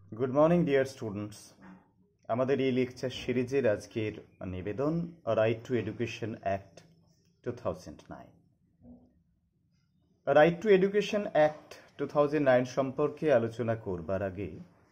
Good morning, dear students. আমাদের এই lecture সিরিজের আজকের নিবেদন right to education act 2009। Right to education act 2009 সম্পর্কে আলোচনা করবার আগে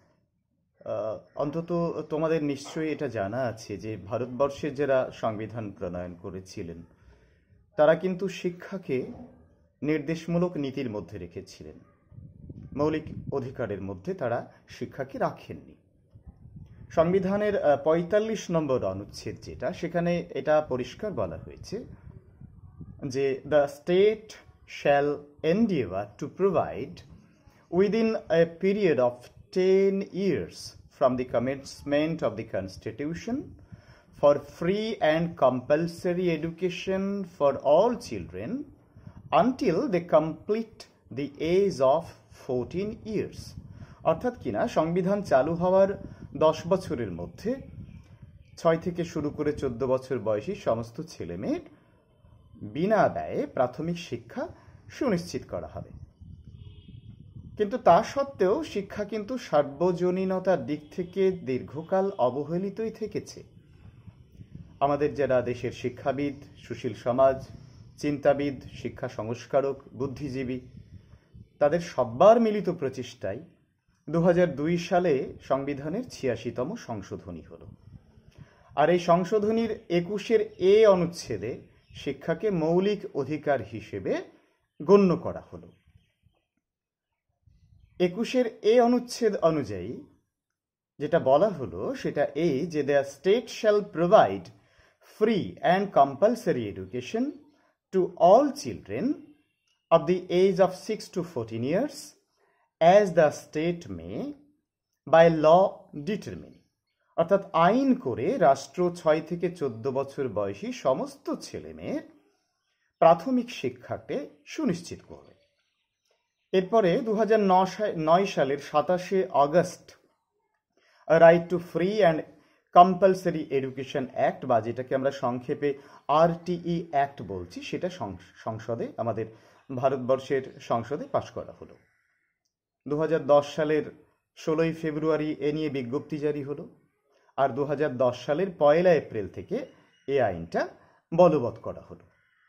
অন্তত তোমাদের নিশ্চয়ই এটা জানা আছে যে ভারতবর্ষের যারা সংবিধান প্রণয়ন করেছিলেন তারা কিন্তু শিক্ষাকে নির্দেশমূলক নীতির মধ্যে রেখেছিলেন, মৌলিক অধিকারের মধ্যে তারা শিক্ষাকে রাখেননি। সংবিধানের ৪৫ নম্বর অনুচ্ছেদ যেটা, সেখানে এটা পরিষ্কার বলা হয়েছে যে the state shall endeavour to provide within a period of 10 years from the commencement of the Constitution for free and compulsory education for all children until they complete the age of 14 years। অর্থাৎ কিনা সংবিধান চালু হওয়ার 10 বছরের মধ্যে 6 থেকে শুরু করে 14 বছর বয়সী সমস্ত ছেলেমেয়ের বিনা ব্যয়ে প্রাথমিক শিক্ষা সুনিশ্চিত করা হবে। কিন্তু তা সত্ত্বেও শিক্ষা কিন্তু সার্বজনীনতার দিক থেকে দীর্ঘকাল অবহেলিতই থেকেছে। আমাদের যারা দেশের শিক্ষাবিদ, সুশীল সমাজ, চিন্তাবিদ, শিক্ষা সংস্কারক, বুদ্ধিজীবী, তাদের সবার মিলিত প্রচেষ্টায় 2002 সালে সংবিধানের 86তম সংশোধনী হলো। আর এই সংশোধনীর 21-এর এ অনুচ্ছেদে শিক্ষাকে মৌলিক অধিকার হিসেবে গণ্য করা হলো। 21-এর এ অনুচ্ছেদ অনুযায়ী যেটা বলা হলো সেটা এই যে the state shall provide free and compulsory education to all children of the age of 6 to 14 years as the state may by law determine। অর্থাৎ আইন করে রাষ্ট্র 6 থেকে 14 বছর বয়সী সমস্ত ছেলেমেয়ের প্রাথমিক শিক্ষাকে সুনিশ্চিত করবে। এরপরে 2009 সালের 27 August right to free and compulsory education act, বা যেটাকে আমরা সংক্ষেপে RTE অ্যাক্ট বলছি, সেটা সংসদে, আমাদের ভারতবর্ষের সংসদে পাশ করা হলো। 2010 সালের 16 ফেব্রুয়ারি এ নিয়ে বিজ্ঞপ্তি জারি হলো। আর 2010 সালের 1 এপ্রিল থেকে এই আইনটা বলবৎ করা হলো।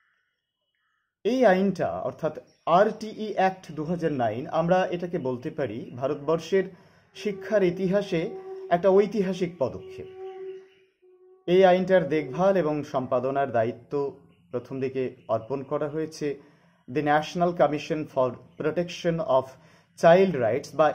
এই আইনটা অর্থাৎ RTE অ্যাক্ট 2009, আমরা এটাকে বলতে পারি ভারতবর্ষের শিক্ষার ইতিহাসে একটা ঐতিহাসিক পদক্ষেপ। এই আইনটার দেখভাল এবং সম্পাদনার দায়িত্ব প্রথম দিকে অর্পণ করা হয়েছে the national commission for protection of child rights বা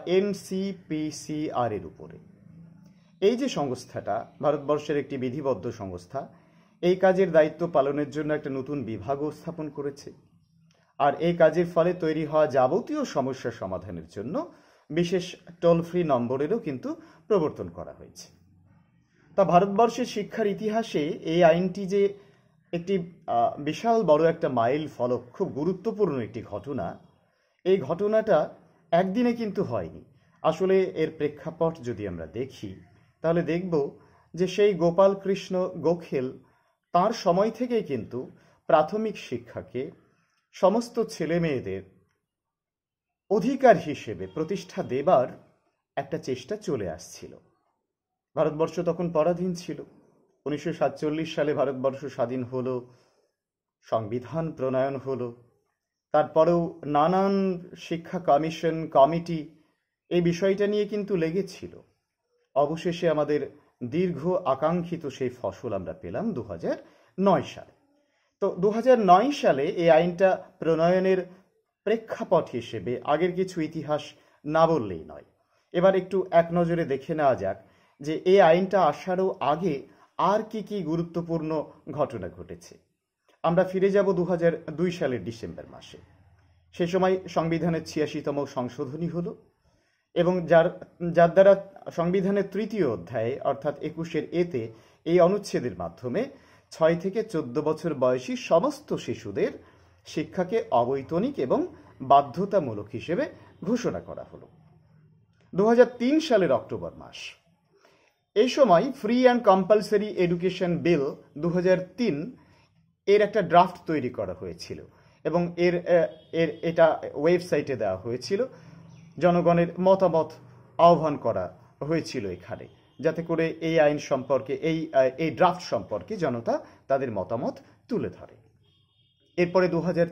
NCPCR এর উপরে। এই যে সংস্থাটা ভারতবর্ষের একটি বিধিবদ্ধ সংস্থা, এই কাজের দায়িত্ব পালনের জন্য একটা নতুন বিভাগও স্থাপন করেছে। আর এই কাজের ফলে তৈরি হওয়া যাবতীয় সমস্যা সমাধানের জন্য বিশেষ টোল ফ্রি নম্বরেরও কিন্তু প্রবর্তন করা হয়েছে। তা ভারতবর্ষের শিক্ষার ইতিহাসে এই আইনটি যে একটি বিশাল বড় একটা মাইল ফলক, খুব গুরুত্বপূর্ণ একটি ঘটনা, এই ঘটনাটা একদিনে কিন্তু হয়নি। আসলে এর প্রেক্ষাপট যদি আমরা দেখি তাহলে দেখব যে সেই গোপাল কৃষ্ণ গোখেল তাঁর সময় থেকেই কিন্তু প্রাথমিক শিক্ষাকে সমস্ত ছেলে মেয়েদের অধিকার হিসেবে প্রতিষ্ঠা দেবার একটা চেষ্টা চলে আসছিল। ভারতবর্ষ তখন পরাধীন ছিল। 1947 সালে ভারতবর্ষ স্বাধীন হলো, সংবিধান প্রণয়ন হলো। তারপরেও নানান শিক্ষা কমিশন, কমিটি এই বিষয়টা নিয়ে কিন্তু লেগেছিল। অবশেষে আমাদের দীর্ঘ আকাঙ্ক্ষিত সেই ফসল আমরা পেলাম 2009 সালে। তো 2009 সালে এই আইনটা প্রণয়নের প্রেক্ষাপট হিসেবে আগের কিছু ইতিহাস না বললেই নয়। এবার একটু এক নজরে দেখে নেওয়া যাক যে এই আইনটা আসারও আগে আর কি গুরুত্বপূর্ণ ঘটনা ঘটেছে। আমরা ফিরে যাব 2002 সালের ডিসেম্বর মাসে। সে সময় সংবিধানের 86তম সংশোধনী হলো এবং যার দ্বারা সংবিধানের 3য় অধ্যায়ে অর্থাৎ 21-এর এতে এই অনুচ্ছেদের মাধ্যমে 6 থেকে 14 বছর বয়সী সমস্ত শিশুদের শিক্ষাকে অবৈতনিক এবং বাধ্যতামূলক হিসেবে ঘোষণা করা হলো। 2003 সালের অক্টোবর মাস, এই সময় free and compulsory education bill 2003 এর একটা ড্রাফট তৈরি করা হয়েছিল এবং এটা ওয়েবসাইটে দেওয়া হয়েছিল। জনগণের মতামত আহ্বান করা হয়েছিল এখানে, যাতে করে এই আইন সম্পর্কে এই ড্রাফট সম্পর্কে জনতা তাদের মতামত তুলে ধরে। এরপরে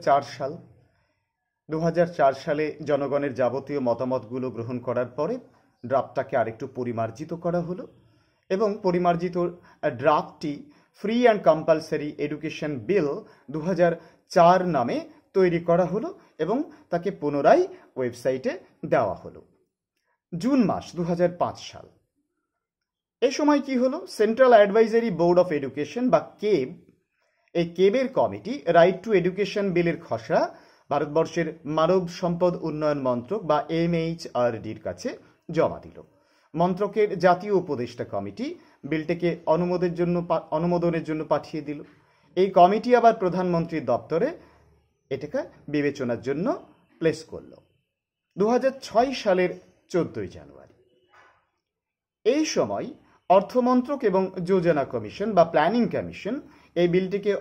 2004 সালে জনগণের যাবতীয় মতামতগুলো গ্রহণ করার পরে ড্রাফটটাকে আরেকটু পরিমার্জিত করা হলো এবং পরিমার্জিত ড্রাফটটি free and compulsory education bill 2004 নামে তৈরি করা হলো এবং তাকে পুনরায় ওয়েবসাইটে দেওয়া হলো। জুন মাস 2005 সাল, এ সময় কি হলো, central advisory board of education বা কেব, এই কেবের কমিটি রাইট টু এডুকেশন বিলের খসড়া ভারতবর্ষের মানব সম্পদ উন্নয়ন মন্ত্রক বা MHRDর কাছে জমা দিল। মন্ত্রকের জাতীয় উপদেষ্টা কমিটি বিলটিকে অনুমোদনের জন্য পাঠিয়ে দিল। এই কমিটি আবার প্রধানমন্ত্রীর দপ্তরে এটাকে বিবেচনার জন্য প্লেস করল 2006 সালের 14 জানুয়ারি। এই সময় অর্থমন্ত্রক এবং যোজনা কমিশন বা প্ল্যানিং কমিশন এই বিলটিকে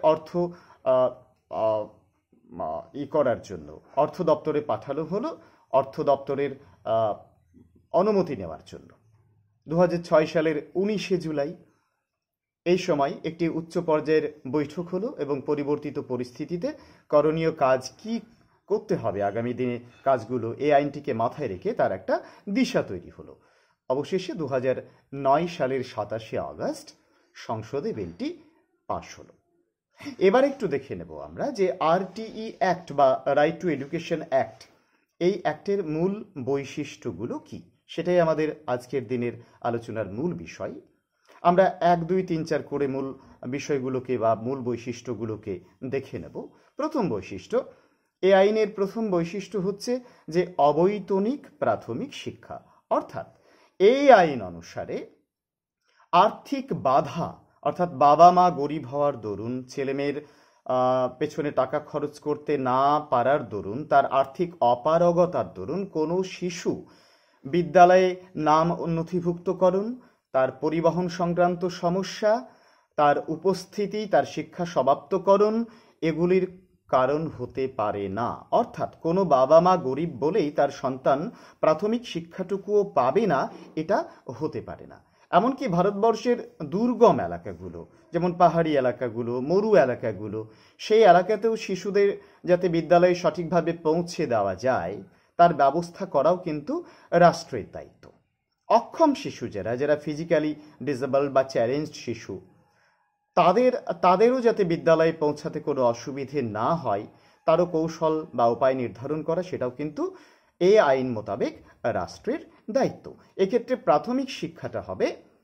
করার জন্য অর্থ দপ্তরে পাঠানো হলো, অর্থ দপ্তরের অনুমতি নেওয়ার জন্য। 2006 সালের 19 জুলাই এই সময় একটি উচ্চ পর্যায়ের বৈঠক হলো এবং পরিবর্তিত পরিস্থিতিতে করণীয় কাজ কি করতে হবে আগামী দিনে কাজগুলো, এই আইনটিকে মাথায় রেখে তার একটা দিশা তৈরি হলো। অবশেষে 2009 সালের 27 আগস্ট সংসদে বিলটি পাশ হলো। এবার একটু দেখে নেব আমরা যে RTE অ্যাক্ট বা রাইট টু এডুকেশন অ্যাক্ট, এই অ্যাক্টের মূল বৈশিষ্ট্যগুলো কি, সেটাই আমাদের আজকের দিনের আলোচনার মূল বিষয়। আমরা 1, 2, 3, 4 করে মূল বিষয়গুলোকে বা মূল বৈশিষ্ট্যগুলোকে দেখে নেব। প্রথম বৈশিষ্ট্য, এই আইনের প্রথম বৈশিষ্ট্য হচ্ছে যে অবৈতনিক প্রাথমিক শিক্ষা, অর্থাৎ এই আইন অনুসারে আর্থিক বাধা, অর্থাৎ বাবা মা গরিব হওয়ার দরুন, ছেলেমেয়ের পেছনে টাকা খরচ করতে না পারার দরুন, তার আর্থিক অপারগতার দরুন কোনো শিশু বিদ্যালয়ে নাম নথিভুক্তকরণ, তার পরিবহন সংক্রান্ত সমস্যা, তার উপস্থিতি, তার শিক্ষা সমাপ্তকরণ এগুলির কারণ হতে পারে না। অর্থাৎ কোনো বাবা মা গরিব বলেই তার সন্তান প্রাথমিক শিক্ষাটুকুও পাবে না, এটা হতে পারে না। এমনকি ভারতবর্ষের দুর্গম এলাকাগুলো, যেমন পাহাড়ি এলাকাগুলো, মরু এলাকাগুলো, সেই এলাকাতেও শিশুদের যাতে বিদ্যালয়ে সঠিকভাবে পৌঁছে দেওয়া যায় তার ব্যবস্থা করাও কিন্তু রাষ্ট্রের দায়িত্ব। অক্ষম শিশু যারা ফিজিক্যালি ডিসেবল বা চ্যালেঞ্জড শিশু, তাদেরও যাতে বিদ্যালয়ে পৌঁছাতে কোনো অসুবিধে না হয় তারও কৌশল বা উপায় নির্ধারণ করা, সেটাও কিন্তু এই আইন মোতাবেক রাষ্ট্রের দায়িত্ব। এক্ষেত্রে প্রাথমিক শিক্ষাটা হবে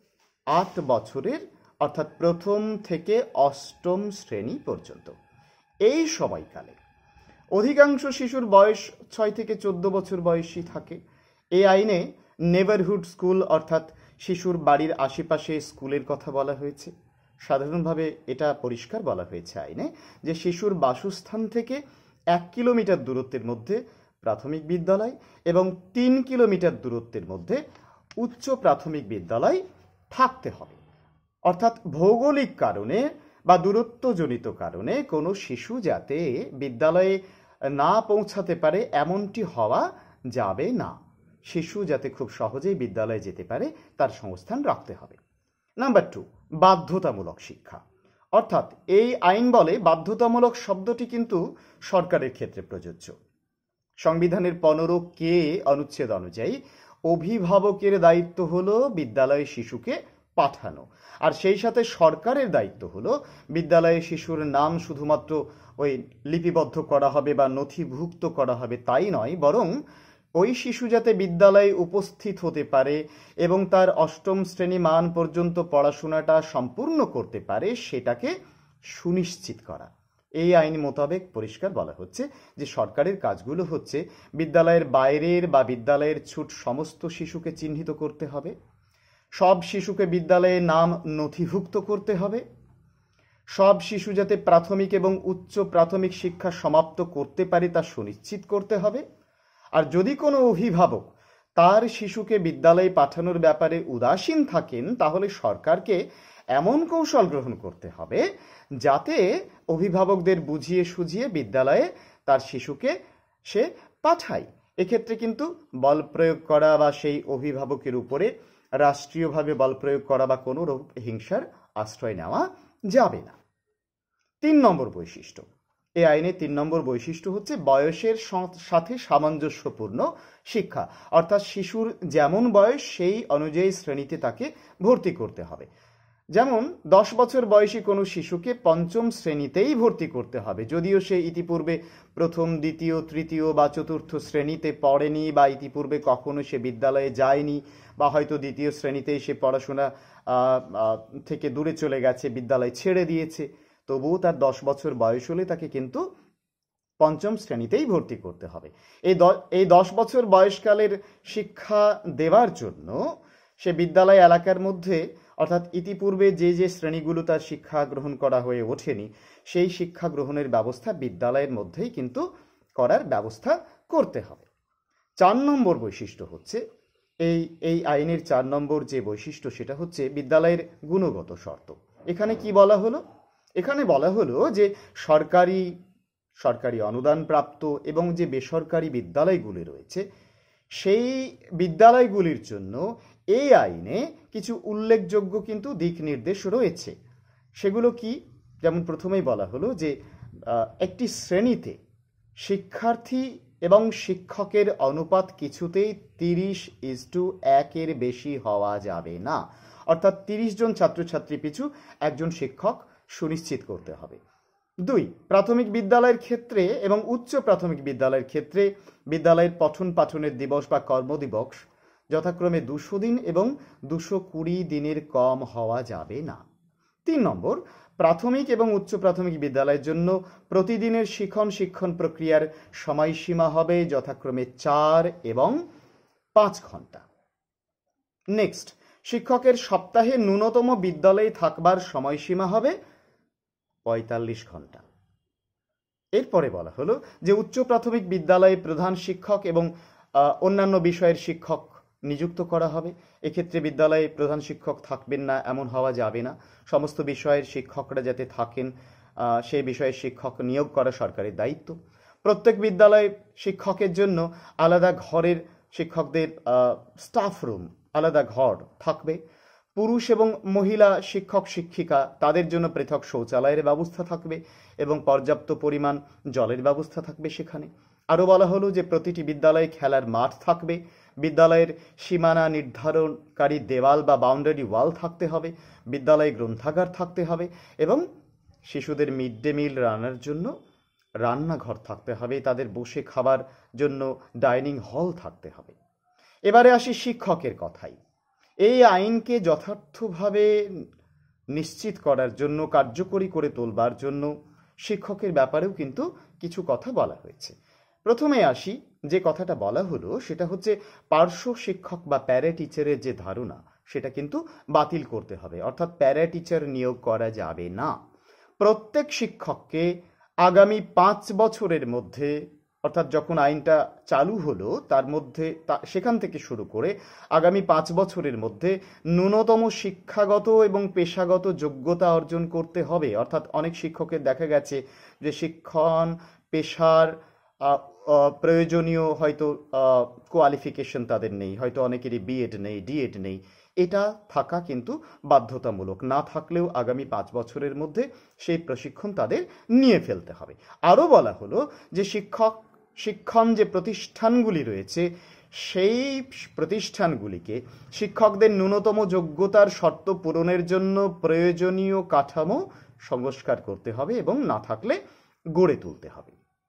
8 বছরের, অর্থাৎ প্রথম থেকে 8ম শ্রেণী পর্যন্ত। এই সময়কালে অধিকাংশ শিশুর বয়স 6 থেকে 14 বছর বয়সী থাকে। এই আইনে নেবারহুড স্কুল, অর্থাৎ শিশুর বাড়ির আশেপাশে স্কুলের কথা বলা হয়েছে। সাধারণভাবে এটা পরিষ্কার বলা হয়েছে আইনে যে শিশুর বাসস্থান থেকে 1 কিলোমিটার দূরত্বের মধ্যে প্রাথমিক বিদ্যালয় এবং 3 কিলোমিটার দূরত্বের মধ্যে উচ্চ প্রাথমিক বিদ্যালয় থাকতে হবে। অর্থাৎ ভৌগোলিক কারণে বা দূরত্বজনিত কারণে কোনো শিশু যাতে বিদ্যালয়ে না পৌঁছাতে পারে এমনটি হওয়া যাবে না। শিশু যাতে খুব সহজেই বিদ্যালয়ে যেতে পারে তার সংস্থান রাখতে হবে। নাম্বার 2, বাধ্যতামূলক শিক্ষা। অর্থাৎ এই আইন বলে বাধ্যতামূলক শব্দটি কিন্তু সরকারের ক্ষেত্রে প্রযোজ্য। সংবিধানের 15K অনুচ্ছেদ অনুযায়ী অভিভাবকের দায়িত্ব হলো বিদ্যালয়ে শিশুকে পাঠানো, আর সেই সাথে সরকারের দায়িত্ব হলো বিদ্যালয়ে শিশুর নাম শুধুমাত্র ওই লিপিবদ্ধ করা হবে বা নথিভুক্ত করা হবে তাই নয়, বরং ওই শিশু যাতে বিদ্যালয়ে উপস্থিত হতে পারে এবং তার 8ম শ্রেণী মান পর্যন্ত পড়াশোনাটা সম্পূর্ণ করতে পারে সেটাকে সুনিশ্চিত করা। এই আইন মোতাবেক পরিষ্কার বলা হচ্ছে যে সরকারের কাজগুলো হচ্ছে বিদ্যালয়ের বাইরের বা বিদ্যালয়ের ছুট সমস্ত শিশুকে চিহ্নিত করতে হবে, সব শিশুকে বিদ্যালয়ে নাম নথিভুক্ত করতে হবে, সব শিশু যাতে প্রাথমিক এবং উচ্চ প্রাথমিক শিক্ষা সমাপ্ত করতে পারে তা সুনিশ্চিত করতে হবে। আর যদি কোনো অভিভাবক তার শিশুকে বিদ্যালয়ে পাঠানোর ব্যাপারে উদাসীন থাকেন তাহলে সরকারকে এমন কৌশল গ্রহণ করতে হবে যাতে অভিভাবকদের বুঝিয়ে সুঝিয়ে বিদ্যালয়ে তার শিশুকে সে পাঠায়। এক্ষেত্রে কিন্তু বল প্রয়োগ করা বা সেই অভিভাবকের উপরে রাষ্ট্রীয়ভাবে বল প্রয়োগ করা বা কোনো রূপ হিংসার আশ্রয় নেওয়া যাবে না। 3 নম্বর বৈশিষ্ট্য, এই আইনের 3 নম্বর বৈশিষ্ট্য হচ্ছে বয়সের সাথে সামঞ্জস্যপূর্ণ শিক্ষা, অর্থাৎ শিশুর যেমন বয়স সেই অনুযায়ী শ্রেণীতে তাকে ভর্তি করতে হবে। যেমন 10 বছর বয়সী কোনো শিশুকে 5ম শ্রেণীতেই ভর্তি করতে হবে, যদিও সে ইতিপূর্বে 1ম, 2য়, 3য় বা 4র্থ শ্রেণীতে পড়েনি, বা ইতিপূর্বে কখনো সে বিদ্যালয়ে যায়নি, বা হয়তো 2য় শ্রেণীতেই সে পড়াশোনা থেকে দূরে চলে গেছে, বিদ্যালয় ছেড়ে দিয়েছে, তবুও তার 10 বছর বয়স হলে তাকে কিন্তু 5ম শ্রেণীতেই ভর্তি করতে হবে। এই 10 বছর বয়সকালের শিক্ষা দেওয়ার জন্য সে বিদ্যালয় এলাকার মধ্যে, অর্থাৎ ইতিপূর্বে যে যে শ্রেণীগুলো তার শিক্ষা গ্রহণ করা হয়ে ওঠেনি, সেই শিক্ষা গ্রহণের ব্যবস্থা বিদ্যালয়ের মধ্যেই কিন্তু করার ব্যবস্থা করতে হবে। 4 নম্বর বৈশিষ্ট্য হচ্ছে, এই আইনের 4 নম্বর যে বৈশিষ্ট্য সেটা হচ্ছে বিদ্যালয়ের গুণগত শর্ত। এখানে কি বলা হলো? এখানে বলা হলো যে সরকারি অনুদানপ্রাপ্ত এবং যে বেসরকারি বিদ্যালয়গুলি রয়েছে, সেই বিদ্যালয়গুলির জন্য এই আইনে কিছু উল্লেখযোগ্য কিন্তু দিক নির্দেশ রয়েছে। সেগুলো কি? যেমন প্রথমেই বলা হলো যে একটি শ্রেণীতে শিক্ষার্থী এবং শিক্ষকের অনুপাত কিছুতেই 30:1 বেশি হওয়া যাবে না, অর্থাৎ 30 জন ছাত্রছাত্রী পিছু একজন শিক্ষক সুনিশ্চিত করতে হবে। 2, প্রাথমিক বিদ্যালয়ের ক্ষেত্রে এবং উচ্চ প্রাথমিক বিদ্যালয়ের ক্ষেত্রে বিদ্যালয়ের পঠন পাঠনের দিবস বা কর্মদিবস যথাক্রমে 200 দিন এবং 220 দিনের কম হওয়া যাবে না। 3 নম্বর, প্রাথমিক এবং উচ্চ প্রাথমিক বিদ্যালয়ের জন্য প্রতিদিনের শিক্ষণ প্রক্রিয়ার সময়সীমা হবে যথাক্রমে 4 এবং 5 ঘন্টা। নেক্সট, শিক্ষকের সপ্তাহে ন্যূনতম বিদ্যালয়ে থাকবার সময়সীমা হবে 45 ঘন্টা। এরপরে বলা হলো যে উচ্চ প্রাথমিক বিদ্যালয়ে প্রধান শিক্ষক এবং অন্যান্য বিষয়ের শিক্ষক নিযুক্ত করা হবে। এক্ষেত্রে বিদ্যালয়ে প্রধান শিক্ষক থাকবেন না এমন হওয়া যাবে না, সমস্ত বিষয়ের শিক্ষকরা যাতে থাকেন সেই বিষয়ে শিক্ষক নিয়োগ করা সরকারের দায়িত্ব। প্রত্যেক বিদ্যালয়ে শিক্ষকের জন্য আলাদা ঘরের, শিক্ষকদের স্টাফ রুম, আলাদা ঘর থাকবে। পুরুষ এবং মহিলা শিক্ষক শিক্ষিকা তাদের জন্য পৃথক শৌচালয়ের ব্যবস্থা থাকবে এবং পর্যাপ্ত পরিমাণ জলের ব্যবস্থা থাকবে সেখানে। আরও বলা হলো যে প্রতিটি বিদ্যালয়ে খেলার মাঠ থাকবে, বিদ্যালয়ের সীমানা নির্ধারণকারী দেওয়াল বা বাউন্ডারি ওয়াল থাকতে হবে, বিদ্যালয়ে গ্রন্থাগার থাকতে হবে এবং শিশুদের মিড ডে মিল রান্নার জন্য রান্নাঘর থাকতে হবে, তাদের বসে খাবার জন্য ডাইনিং হল থাকতে হবে। এবারে আসি শিক্ষকের কথাই। এই আইনকে যথার্থভাবে নিশ্চিত করার জন্য, কার্যকরী করে তোলবার জন্য শিক্ষকের ব্যাপারেও কিন্তু কিছু কথা বলা হয়েছে। প্রথমে আসি, যে কথাটা বলা হলো সেটা হচ্ছে পার্শ্ব শিক্ষক বা প্যারা টিচারের যে ধারণা সেটা কিন্তু বাতিল করতে হবে, অর্থাৎ প্যারা টিচার নিয়োগ করা যাবে না। প্রত্যেক শিক্ষককে আগামী 5 বছরের মধ্যে, অর্থাৎ যখন আইনটা চালু হলো তার মধ্যে সেখান থেকে শুরু করে আগামী 5 বছরের মধ্যে ন্যূনতম শিক্ষাগত এবং পেশাগত যোগ্যতা অর্জন করতে হবে। অর্থাৎ অনেক শিক্ষকের দেখা গেছে যে শিক্ষণ পেশার প্রয়োজনীয় হয়তো কোয়ালিফিকেশন তাদের নেই, হয়তো অনেকেরই বিএড নেই, ডিএড নেই। এটা থাকা কিন্তু বাধ্যতামূলক, না থাকলেও আগামী 5 বছরের মধ্যে সেই প্রশিক্ষণ তাদের নিয়ে ফেলতে হবে। আরও বলা হলো যে শিক্ষণ যে প্রতিষ্ঠানগুলি রয়েছে সেই প্রতিষ্ঠানগুলিকে শিক্ষকদের ন্যূনতম যোগ্যতার শর্ত পূরণের জন্য প্রয়োজনীয় কাঠামো সংস্কার করতে হবে এবং না থাকলে গড়ে তুলতে হবে।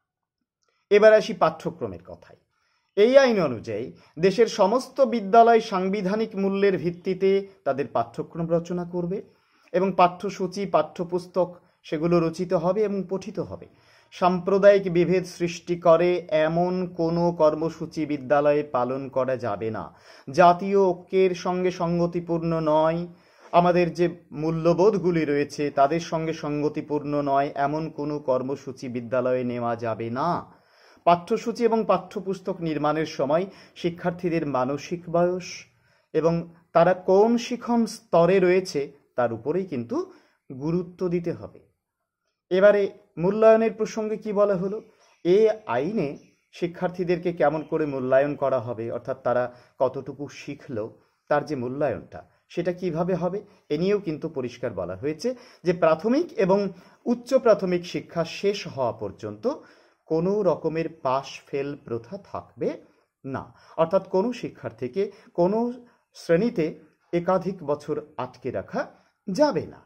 এবার আসি পাঠ্যক্রমের কথায়। এই আইন অনুযায়ী দেশের সমস্ত বিদ্যালয় সাংবিধানিক মূল্যের ভিত্তিতে তাদের পাঠ্যক্রম রচনা করবে এবং পাঠ্যসূচি, পাঠ্যপুস্তক সেগুলো রচিত হবে এবং পঠিত হবে। সাম্প্রদায়িক বিভেদ সৃষ্টি করে এমন কোনো কর্মসূচি বিদ্যালয়ে পালন করা যাবে না। জাতীয় ঐক্যের সঙ্গে সঙ্গতিপূর্ণ নয়, আমাদের যে মূল্যবোধগুলি রয়েছে তাদের সঙ্গে সঙ্গতিপূর্ণ নয় এমন কোনো কর্মসূচি বিদ্যালয়ে নেওয়া যাবে না। পাঠ্যসূচি এবং পাঠ্যপুস্তক নির্মাণের সময় শিক্ষার্থীদের মানসিক বয়স এবং তারা কোন শিখন স্তরে রয়েছে তার উপরেই কিন্তু গুরুত্ব দিতে হবে। এবারে মূল্যায়নের প্রসঙ্গে কি বলা হলো? এই আইনে শিক্ষার্থীদেরকে কেমন করে মূল্যায়ন করা হবে, অর্থাৎ তারা কতটুকু শিখলো তার যে মূল্যায়নটা সেটা কিভাবে হবে, এ নিয়েও কিন্তু পরিষ্কার বলা হয়েছে যে প্রাথমিক এবং উচ্চ প্রাথমিক শিক্ষা শেষ হওয়া পর্যন্ত কোনো রকমের পাশ ফেল প্রথা থাকবে না। অর্থাৎ কোনো শিক্ষার্থীকে কোনো শ্রেণীতে একাধিক বছর আটকে রাখা যাবে না।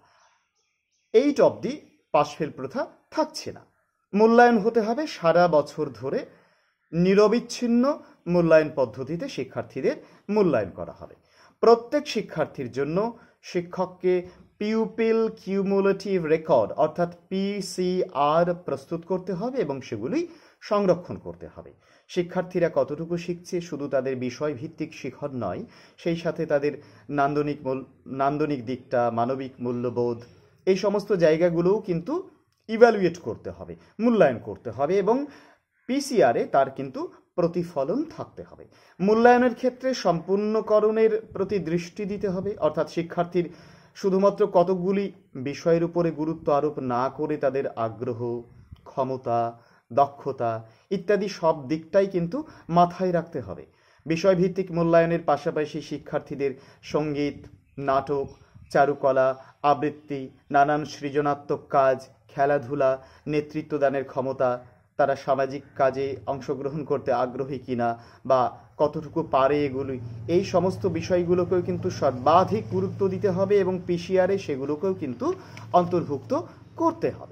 8 অবধি পাশ ফেল প্রথা থাকছে না। মূল্যায়ন হতে হবে সারা বছর ধরে, নিরবিচ্ছিন্ন মূল্যায়ন পদ্ধতিতে শিক্ষার্থীদের মূল্যায়ন করা হবে। প্রত্যেক শিক্ষার্থীর জন্য শিক্ষককে পিউপিল কিউমুলেটিভ রেকর্ড অর্থাৎ পিসিআর প্রস্তুত করতে হবে এবং সেগুলি সংরক্ষণ করতে হবে। শিক্ষার্থীরা কতটুকু শিখছে শুধু তাদের বিষয়ভিত্তিক শিখন নয়, সেই সাথে তাদের নান্দনিক দিকটা, মানবিক মূল্যবোধ, এই সমস্ত জায়গাগুলোও কিন্তু ইভ্যালুয়েট করতে হবে, মূল্যায়ন করতে হবে এবং পিসিআরে তার কিন্তু প্রতিফলন থাকতে হবে। মূল্যায়নের ক্ষেত্রে সম্পূর্ণকরণের প্রতি দৃষ্টি দিতে হবে, অর্থাৎ শিক্ষার্থীর শুধুমাত্র কতকগুলি বিষয়ের উপরে গুরুত্ব আরোপ না করে তাদের আগ্রহ, ক্ষমতা, দক্ষতা ইত্যাদি সব দিকটাই কিন্তু মাথায় রাখতে হবে। বিষয়ভিত্তিক মূল্যায়নের পাশাপাশি শিক্ষার্থীদের সঙ্গীত, নাটক, চারুকলা, আবৃত্তি, নানান সৃজনাত্মক কাজ, খেলাধুলা, নেতৃত্বদানের ক্ষমতা, তারা সামাজিক কাজে অংশগ্রহণ করতে আগ্রহী কিনা বা কতটুকু পারে এগুলি, এই সমস্ত বিষয়গুলোকেও কিন্তু সর্বাধিক গুরুত্ব দিতে হবে এবং পিসিআরে সেগুলোকেও কিন্তু অন্তর্ভুক্ত করতে হবে।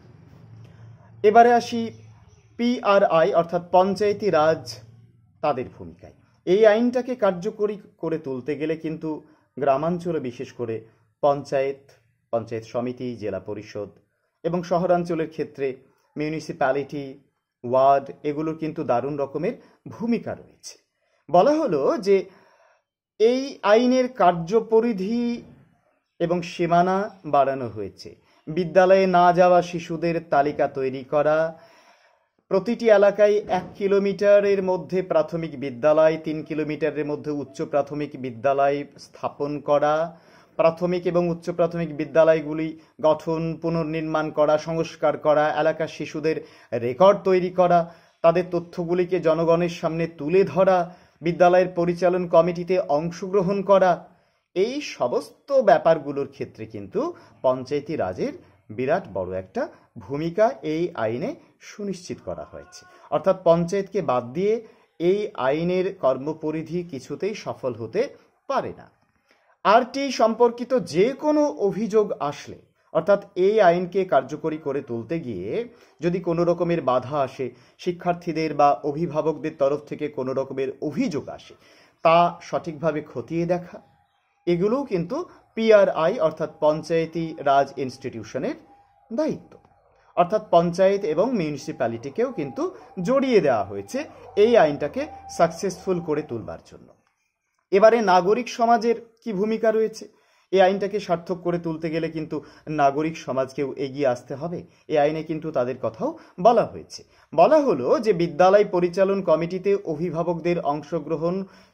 এবারে আসি পিআরআই অর্থাৎ পঞ্চায়েতি রাজ তাদের ভূমিকায়। এই আইনটাকে কার্যকরী করে তুলতে গেলে কিন্তু গ্রামাঞ্চলে বিশেষ করে পঞ্চায়েত সমিতি, জেলা পরিষদ এবং শহরাঞ্চলের ক্ষেত্রে মিউনিসিপ্যালিটি, ওয়ার্ড, এগুলোর কিন্তু দারুণ রকমের ভূমিকা রয়েছে। বলা হলো যে এই আইনের কার্যপরিধি এবং সীমানা বাড়ানো হয়েছে। বিদ্যালয়ে না যাওয়া শিশুদের তালিকা তৈরি করা, প্রতিটি এলাকায় 1 কিলোমিটারের মধ্যে প্রাথমিক বিদ্যালয়, 3 কিলোমিটারের মধ্যে উচ্চ প্রাথমিক বিদ্যালয় স্থাপন করা, প্রাথমিক এবং উচ্চ প্রাথমিক বিদ্যালয়গুলি গঠন, পুনর্নির্মাণ করা, সংস্কার করা, এলাকার শিশুদের রেকর্ড তৈরি করা, তাদের তথ্যগুলিকে জনগণের সামনে তুলে ধরা, বিদ্যালয়ের পরিচালন কমিটিতে অংশগ্রহণ করা, এই সমস্ত ব্যাপারগুলোর ক্ষেত্রে কিন্তু পঞ্চায়েতি রাজের বিরাট বড় একটা ভূমিকা এই আইনে সুনিশ্চিত করা হয়েছে। অর্থাৎ পঞ্চায়েতকে বাদ দিয়ে এই আইনের কর্মপরিধি কিছুতেই সফল হতে পারে না। আরটিই সম্পর্কিত যে কোনো অভিযোগ আসলে, অর্থাৎ এই আইনকে কার্যকরী করে তুলতে গিয়ে যদি কোনো রকমের বাধা আসে, শিক্ষার্থীদের বা অভিভাবকদের তরফ থেকে কোনো রকমের অভিযোগ আসে, তা সঠিকভাবে খতিয়ে দেখা, এগুলোও কিন্তু পিআরআই অর্থাৎ পঞ্চায়েতি রাজ ইনস্টিটিউশনের দায়িত্ব। অর্থাৎ পঞ্চায়েত এবং মিউনিসিপ্যালিটিকেও কিন্তু জড়িয়ে দেওয়া হয়েছে এই আইনটাকে সাকসেসফুল করে তুলবার জন্য। এবারে নাগরিক সমাজের কি ভূমিকা রয়েছে? এই আইনটাকে সার্থক করে তুলতে গেলে কিন্তু নাগরিক সমাজকেও এগিয়ে আসতে হবে। এই আইনে কিন্তু তাদের কথাও বলা হয়েছে। বলা হলো যে বিদ্যালয় পরিচালন কমিটিতে অভিভাবকদের অংশগ্রহণ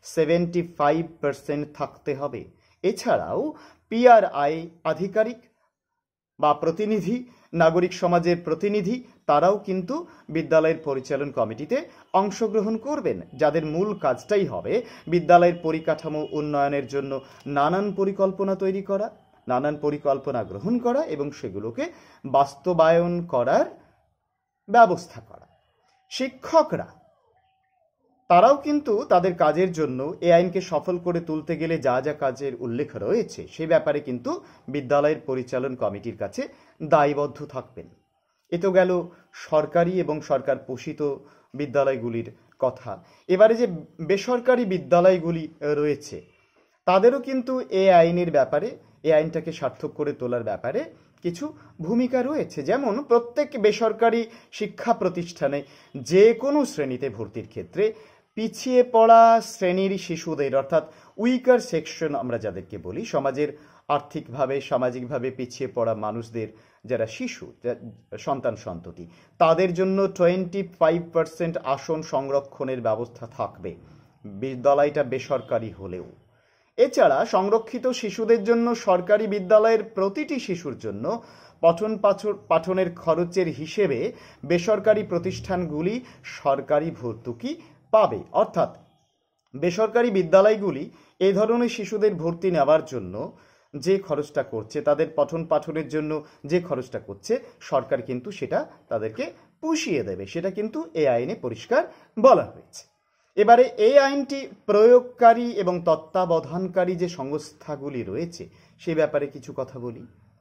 75% থাকতে হবে। এছাড়াও পিআরআই আধিকারিক বা প্রতিনিধি, নাগরিক সমাজের প্রতিনিধি, তারাও কিন্তু বিদ্যালয়ের পরিচালন কমিটিতে অংশগ্রহণ করবেন, যাদের মূল কাজটাই হবে বিদ্যালয়ের পরিকাঠামো উন্নয়নের জন্য নানান পরিকল্পনা তৈরি করা, নানান পরিকল্পনা গ্রহণ করা এবং সেগুলোকে বাস্তবায়ন করার ব্যবস্থা করা। শিক্ষকরা তারাও কিন্তু তাদের কাজের জন্য এই আইনকে সফল করে তুলতে গেলে যা যা কাজের উল্লেখ রয়েছে সে ব্যাপারে কিন্তু বিদ্যালয়ের পরিচালন কমিটির কাছে দায়বদ্ধ থাকবেন। এ তো গেল সরকারি এবং সরকার পোষিত বিদ্যালয়গুলির কথা। এবারে যে বেসরকারি বিদ্যালয়গুলি রয়েছে তাদেরও কিন্তু এই আইনের ব্যাপারে, এই আইনটাকে সার্থক করে তোলার ব্যাপারে কিছু ভূমিকা রয়েছে। যেমন প্রত্যেক বেসরকারি শিক্ষা প্রতিষ্ঠানে যে কোনো শ্রেণীতে ভর্তির ক্ষেত্রে পিছিয়ে পড়া শ্রেণীর শিশুদের, অর্থাৎ উইকার সেকশন আমরা যাদেরকে বলি, সমাজের আর্থিকভাবে সামাজিকভাবে পিছিয়ে পড়া মানুষদের, যারা শিশু সন্তান সন্ততি, তাদের জন্য 25% আসন সংরক্ষণের ব্যবস্থা থাকবে বিদ্যালয়টা বেসরকারি হলেও। এছাড়া সংরক্ষিত শিশুদের জন্য সরকারি বিদ্যালয়ের প্রতিটি শিশুর জন্য পাঠনের খরচের হিসেবে বেসরকারি প্রতিষ্ঠানগুলি সরকারি ভর্তুকি পাবে। অর্থাৎ বেসরকারি বিদ্যালয়গুলি এই ধরনের শিশুদের ভর্তি নেওয়ার জন্য যে খরচটা করছে, তাদের পঠন পাঠনের জন্য যে খরচটা করছে, সরকার কিন্তু সেটা তাদেরকে পুষিয়ে দেবে। সেটা কিন্তু এই আইনে পরিষ্কার বলা হয়েছে। এবারে এই আইনটি প্রয়োগকারী এবং তত্ত্বাবধানকারী যে সংস্থাগুলি রয়েছে সেই ব্যাপারে কিছু কথা বলি।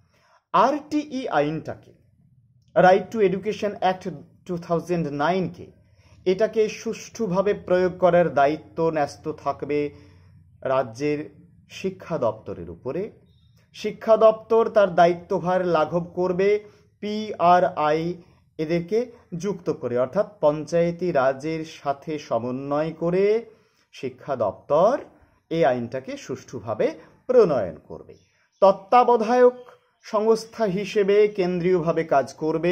RTE আইনটাকে, রাইট টু এডুকেশন অ্যাক্ট 2009কে, এটাকে সুষ্ঠুভাবে প্রয়োগ করার দায়িত্ব ন্যস্ত থাকবে রাজ্যের শিক্ষা দপ্তরের উপরে। শিক্ষা দপ্তর তার দায়িত্বভার লাঘব করবে PRI এদেরকে যুক্ত করে, অর্থাৎ পঞ্চায়েতি রাজের সাথে সমন্বয় করে শিক্ষা দপ্তর এই আইনটাকে সুষ্ঠুভাবে প্রণয়ন করবে। তত্ত্বাবধায়ক সংস্থা হিসেবে কেন্দ্রীয়ভাবে কাজ করবে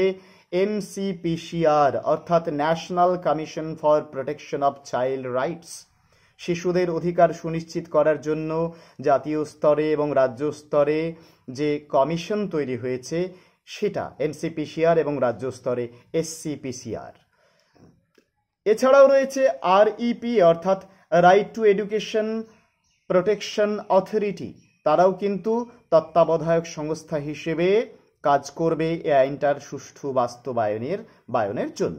NCPCR, অর্থাৎ national commission for protection of child rights. শিশুদের অধিকার সুনিশ্চিত করার জন্য জাতীয় স্তরে এবং রাজ্য স্তরে যে কমিশন তৈরি হয়েছে সেটা NCPCR এবং রাজ্য স্তরে SCPCR। এছাড়াও রয়েছে REP, অর্থাৎ right to education protection authority. তারাও কিন্তু তত্ত্বাবধায়ক সংস্থা হিসেবে কাজ করবে এই আইনটার সুষ্ঠু বাস্তবায়নের জন্য।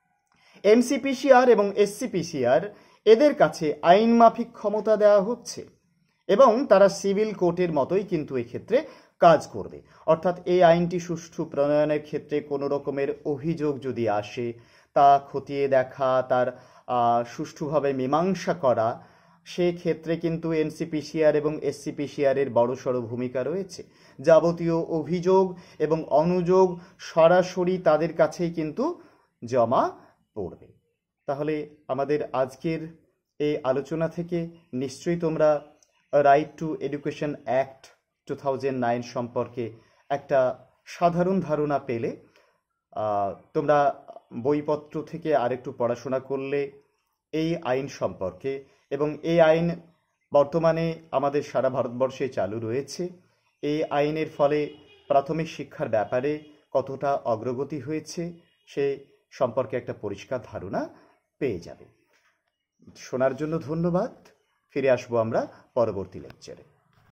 NCPCR এবং SCPCR এদের কাছে আইন মাফিক ক্ষমতা দেওয়া হচ্ছে এবং তারা সিভিল কোর্টের মতোই কিন্তু এক্ষেত্রে কাজ করবে। অর্থাৎ এই আইনটি সুষ্ঠু প্রণয়নের ক্ষেত্রে কোনো রকমের অভিযোগ যদি আসে, তা খতিয়ে দেখা, তার সুষ্ঠুভাবে মীমাংসা করা, সেক্ষেত্রে কিন্তু NCPCR এবং SCPCR এর বড়সড় ভূমিকা রয়েছে। যাবতীয় অভিযোগ এবং অনুযোগ সরাসরি তাদের কাছেই কিন্তু জমা পড়বে। তাহলে আমাদের আজকের এই আলোচনা থেকে নিশ্চয়ই তোমরা রাইট টু এডুকেশন অ্যাক্ট 2009 সম্পর্কে একটা সাধারণ ধারণা পেলে। তোমরা বইপত্র থেকে আরেকটু পড়াশোনা করলে এই আইন সম্পর্কে, এবং এই আইন বর্তমানে আমাদের সারা ভারতবর্ষে চালু রয়েছে, এই আইনের ফলে প্রাথমিক শিক্ষার ব্যাপারে কতটা অগ্রগতি হয়েছে সে সম্পর্কে একটা পরিষ্কার ধারণা পেয়ে যাবে। শোনার জন্য ধন্যবাদ। ফিরে আসবো আমরা পরবর্তী লেকচারে।